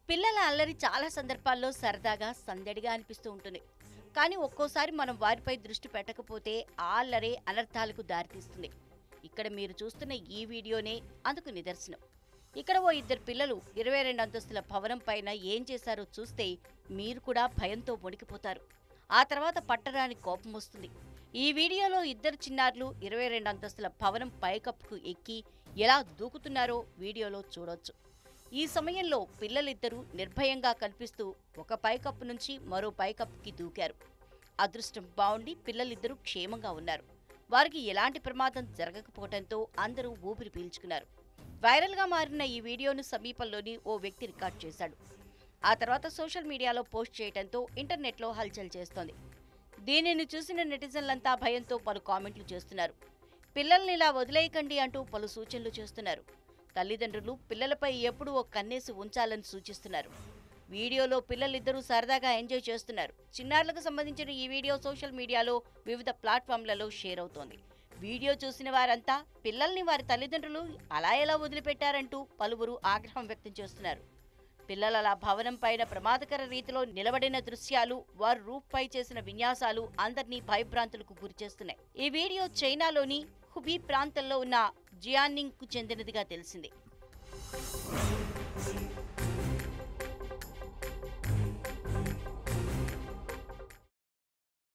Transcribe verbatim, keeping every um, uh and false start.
పిల్లల అల్లరి చాలా సందర్భాల్లో సరదాగా సందడిగా అనిపిస్తూ ఉంటుంది. కానీ ఒక్కోసారి మనం వారిపై దృష్టి పెట్టకపోతే ఆ అల్లరే అనర్థాలకు దారితీస్తుంది. ఇక్కడ మీరు చూస్తున్న ఈ వీడియోనే అందుకు నిదర్శనం. ఇక్కడ ఓ ఇద్దరు పిల్లలు ఇరవై రెండు అంతస్తుల భవనం పైన ఏం చేశారో చూస్తే మీరు కూడా భయంతో వణికిపోతారు. ఆ తర్వాత పట్టరాని కోపం వస్తుంది. ఈ వీడియోలో ఇద్దరు చిన్నారులు ఇరవై రెండు అంతస్తుల భవనం పైకప్పుకు ఎక్కి ఎలా దూకుతున్నారో వీడియోలో చూడొచ్చు. ఈ సమయంలో పిల్లలిద్దరూ నిర్భయంగా కనిపిస్తూ ఒక పైకప్పు నుంచి మరో పైకప్పుకి దూకారు. అదృష్టం బావుండి పిల్లలిద్దరూ క్షేమంగా ఉన్నారు. వారికి ఎలాంటి ప్రమాదం జరగకపోవడంతో అందరూ ఊపిరి పీల్చుకున్నారు. వైరల్గా మారిన ఈ వీడియోను సమీపంలోని ఓ వ్యక్తి రికార్డ్ చేశాడు. ఆ తర్వాత సోషల్ మీడియాలో పోస్ట్ చేయడంతో ఇంటర్నెట్లో హల్చల్ చేస్తోంది. దీనిని చూసిన నెటిజన్లంతా భయంతో పలు కామెంట్లు చేస్తున్నారు. పిల్లల్ని ఇలా వదిలేయకండి అంటూ పలు సూచనలు చేస్తున్నారు. తల్లిదండ్రులు పిల్లలపై ఎప్పుడూ ఓ కన్నేసి ఉంచాలని సూచిస్తున్నారు. వీడియోలో పిల్లలిద్దరూ సరదాగా ఎంజాయ్ చేస్తున్నారు. చిన్నారులకు సంబంధించిన ఈ వీడియో సోషల్ మీడియాలో వివిధ ప్లాట్ఫామ్లలో షేర్ అవుతోంది. వీడియో చూసిన వారంతా పిల్లల్ని వారి తల్లిదండ్రులు అలా ఎలా వదిలిపెట్టారంటూ పలువురు ఆగ్రహం వ్యక్తం చేస్తున్నారు. పిల్లల భవనం పైన ప్రమాదకర రీతిలో నిలబడిన దృశ్యాలు, వారు రూఫ్పై చేసిన విన్యాసాలు అందరినీ భయభ్రాంతులకు గురిచేస్తున్నాయి. ఈ వీడియో చైనాలోని హుబీ ప్రాంతంలో ఉన్న జియానింగ్కు చెందినదిగా తెలిసింది.